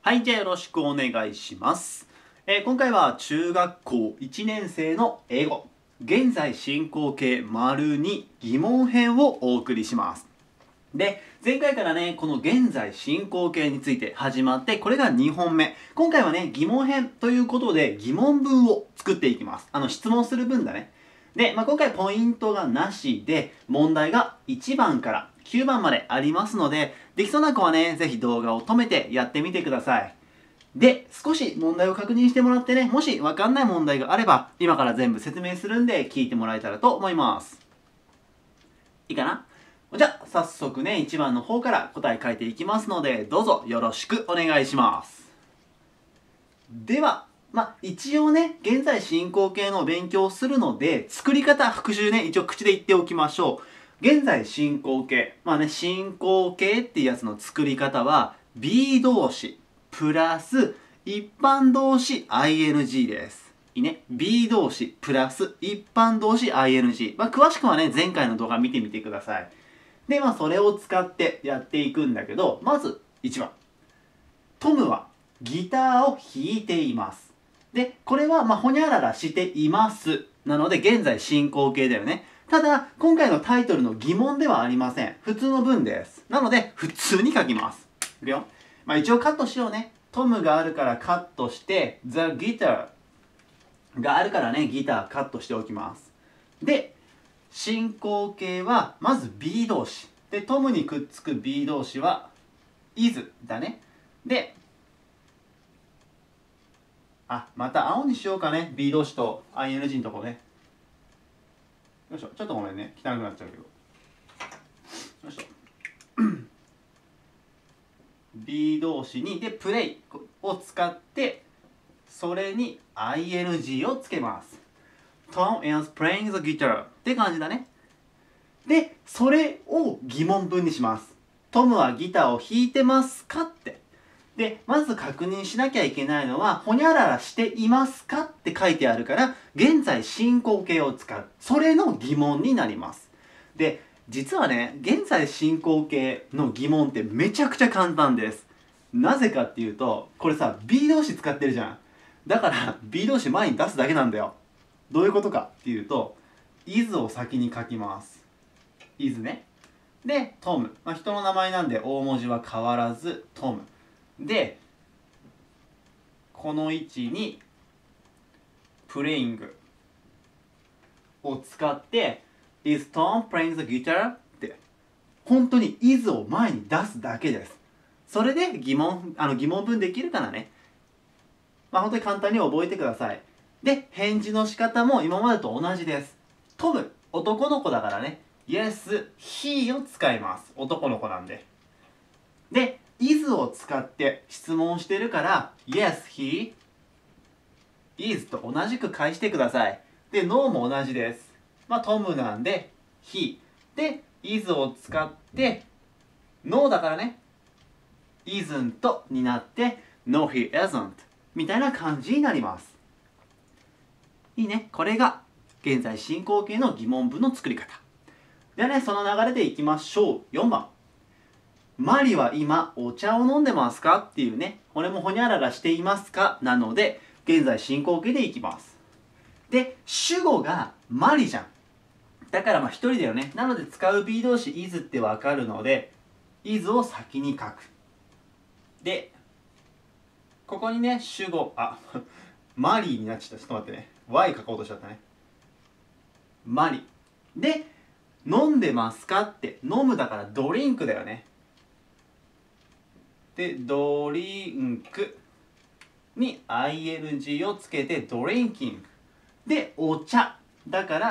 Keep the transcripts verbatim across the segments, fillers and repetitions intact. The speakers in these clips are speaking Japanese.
はい、じゃあよろしくお願いします。えー今回は中学校いちねん生の英語、現在進行形丸に疑問編をお送りします。で、前回からね、この現在進行形について始まって、これがにほんめ。今回はね、疑問編ということで疑問文を作っていきます。あの、質問する文だね。で、まあ、今回ポイントがなしで、問題がいちばんからきゅうばんまでありますので、できそうな子はね、ぜひ動画を止めてやってみてください。で、少し問題を確認してもらってね、もしわかんない問題があれば、今から全部説明するんで聞いてもらえたらと思います。いいかな？じゃあ、早速ね、いちばんの方から答え書いていきますので、どうぞよろしくお願いします。では、まあ、一応ね、現在進行形の勉強をするので、作り方、復習ね、一応口で言っておきましょう。現在進行形。まあね、進行形っていうやつの作り方は、be 動詞、プラス、一般動詞 アイエヌジー です。いいね。be 動詞、プラス、一般動詞 アイエヌジー。まあ、詳しくはね、前回の動画見てみてください。で、まあ、それを使ってやっていくんだけど、まず、いちばん。トムはギターを弾いています。で、これは、まあ、ほにゃららしています。なので、現在進行形だよね。ただ、今回のタイトルの疑問ではありません。普通の文です。なので、普通に書きます。いくよ。まあ、一応カットしようね。トムがあるからカットして、the guitar があるからね、ギターカットしておきます。で、進行形は、まず be 動詞。で、トムにくっつく be 動詞は、is だね。で、あ、また青にしようかね。be 動詞と アイエヌジー のとこね。よいしょ。ちょっとごめんね。汚くなっちゃうけど。よいしょ。be 動詞に、で、play を使って、それに アイエヌジー をつけます。Tom is playing the guitar って感じだね。で、それを疑問文にします。トムはギターを弾いてますかって。で、まず確認しなきゃいけないのは、ほにゃららしていますかって書いてあるから、現在進行形を使う。それの疑問になります。で、実はね、現在進行形の疑問ってめちゃくちゃ簡単です。なぜかっていうと、これさ、be 動詞使ってるじゃん。だから、be 動詞前に出すだけなんだよ。どういうことかっていうと、is を先に書きます。is ね。で、トム。まあ、人の名前なんで大文字は変わらず、トム。で、この位置に、playing を使って、is Tom playing the guitar? って、本当に is を前に出すだけです。それで疑問、あの疑問文できるからね。まあ本当に簡単に覚えてください。で、返事の仕方も今までと同じです。トム、男の子だからね。Yes, he を使います。男の子なんで。で、is を使って質問してるから、Yes, he is と同じく返してください。で、No も同じです。まあ、トムなんで、he。で、is を使って、No だからね、isn't になって、No, he isn't。みたいな感じになります。いいね。これが、現在進行形の疑問文の作り方。ではね、その流れでいきましょう。よんばん。マリは今、お茶を飲んでますかっていうね、これもほにゃららしていますかなので、現在進行形でいきます。で、主語がマリじゃん。だからまあ一人だよね。なので使う be 動詞 is ってわかるので、is を先に書く。で、ここにね、主語、あ、マリーになっちゃった。ちょっと待ってね。Y 書こうとしちゃったね。マリ。で、飲んでますかって、飲むだからドリンクだよね。で、ドリンクに アイエヌジー をつけてドリンキング。で、お茶。だから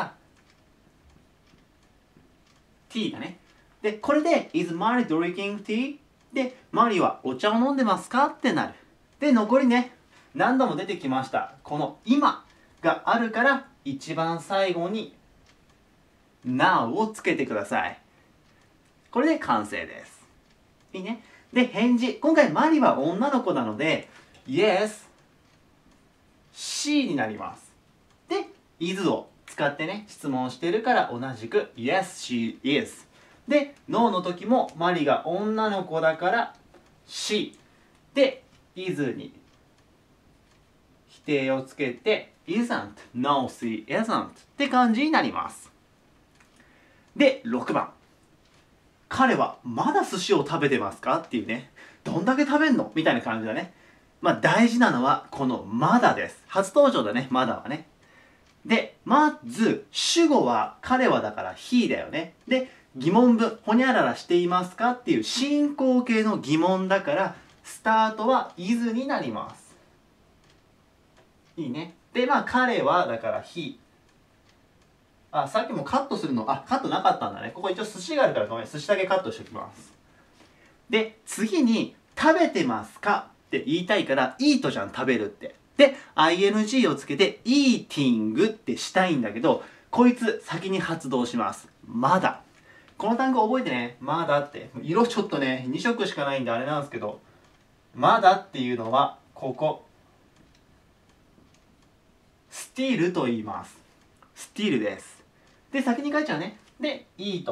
、tea だね。で、これで、is Mary drinking tea? で、マリはお茶を飲んでますかってなる。で、残りね、何度も出てきました。この今があるから、一番最後に now をつけてください。これで完成です。いいね。で、返事。今回、マリは女の子なので、Yes, she になります。で、is を使ってね、質問してるから同じく Yes, she is。で、No の時もマリが女の子だから she。で、 is に否定をつけて isn't no she isn't って感じになります。でろくばん、彼はまだ寿司を食べてますかっていうね、どんだけ食べんのみたいな感じだね。まあ大事なのはこのまだです。初登場だね、まだはね。でまず主語は彼はだから he だよね。で疑問文ほにゃららしていますかっていう進行形の疑問だからスタートは is になります。いいね。でまあ彼はだから he。あ、さっきもカットするの、あ、カットなかったんだね。ここ一応寿司があるからごめん、寿司だけカットしておきます。で次に食べてますかって言いたいから eat じゃん、食べるって。で ing をつけて eating ってしたいんだけど、こいつ先に発動します。まだ。この単語覚えてね。まだって。色ちょっとね、に色しかないんであれなんですけど、まだっていうのは、ここ。still と言います。still です。で、先に書いちゃうね。で、eat。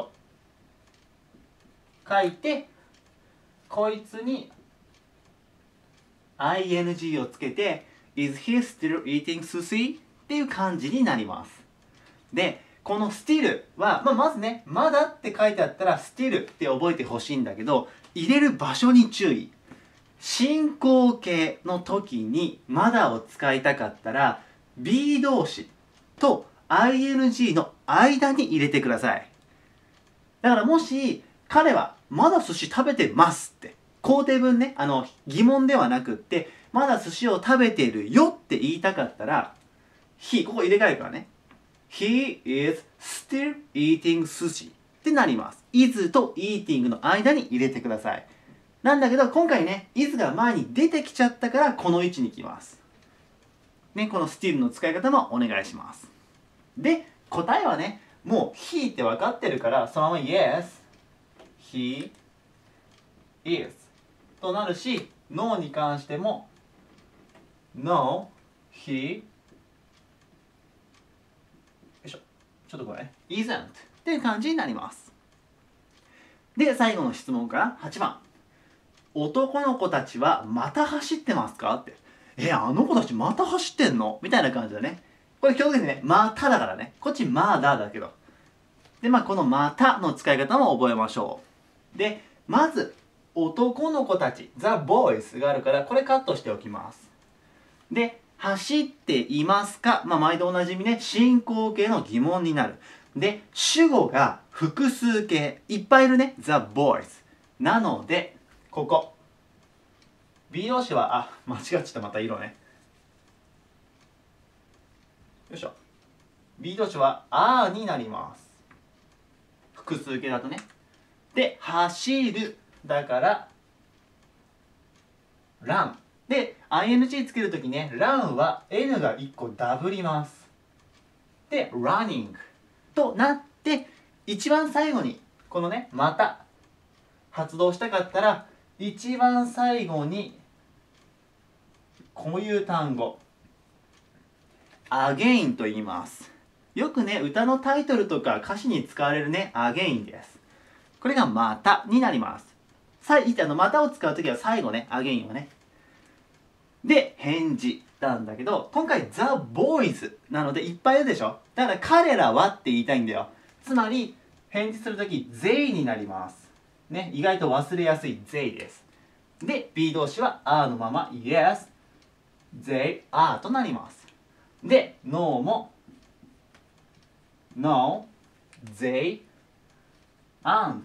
書いて、こいつに ing をつけて、is he still eating sushi? っていう感じになります。で、この still は、まあ、まずね、まだって書いてあったら still って覚えてほしいんだけど、入れる場所に注意。進行形の時にまだを使いたかったら be 動詞と ing の間に入れてください。だからもし彼はまだ寿司食べてますって肯定文ね、あの疑問ではなくってまだ寿司を食べてるよって言いたかったら he ここ入れ替えるからね、 he is still eating sushi ってなります。 is と eating の間に入れてください。なんだけど今回ね is が前に出てきちゃったからこの位置に来ます。ね、この still の使い方もお願いします。で答えはねもう he って分かってるからそのまま yes he is となるし no に関しても no he よいしょちょっとこれね isn't っていう感じになります。で最後の質問からはちばん、男の子たちはまた走ってますかって。え、あの子たちまた走ってんのみたいな感じだね。これ基本的にね、まただからね。こっちまだだけど。で、まあこのまたの使い方も覚えましょう。で、まず、男の子たち、the boys があるから、これカットしておきます。で、走っていますか、まあ毎度おなじみね、進行形の疑問になる。で、主語が複数形、いっぱいいるね、the boys。なので、ここ B 動詞はあ間違っちゃったまた色ねよいしょ B 動詞はあーになります。複数形だとね。で走るだからランで ing つけるときねランは N がいっこダブります。で running となって一番最後にこのねまた発動したかったら一番最後にこういう単語 again と言います。よくね歌のタイトルとか歌詞に使われるね again です。これがまたになります。さあのまたを使うときは最後ね again はねで返事なんだけど今回 the boys なのでいっぱいいるでしょ。だから彼らはって言いたいんだよ。つまり返事するとき they になりますね、意外と忘れやすい they です。で B 動詞は are のまま yes they are となります。で no も no they aren't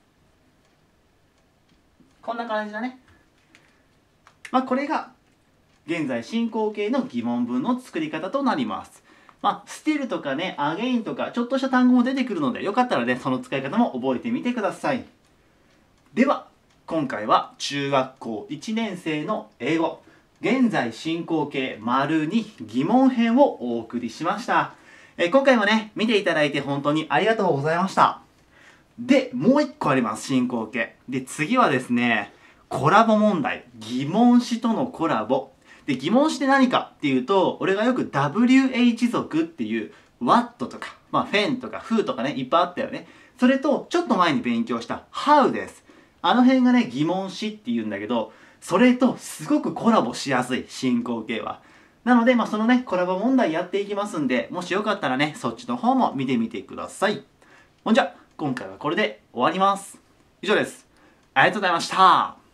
こんな感じだね。まあこれが現在進行形の疑問文の作り方となります。まあ still とかね again とかちょっとした単語も出てくるのでよかったらねその使い方も覚えてみてください。では今回は中学校いちねん生の英語現在進行形丸に疑問編をお送りしました。え今回もね見ていただいて本当にありがとうございました。でもう一個あります進行形で次はですねコラボ問題疑問詞とのコラボで疑問詞って何かっていうと俺がよく ダブリューエイチ 族っていう what とか、まあ、フェンとか who とかねいっぱいあったよね。それとちょっと前に勉強した how です。 あの辺がね疑問詞っていうんだけど、それとすごくコラボしやすい進行形は。なので、まあ、そのねコラボ問題やっていきますんで、もしよかったらねそっちの方も見てみてください。ほんじゃ今回はこれで終わります。以上です。ありがとうございました。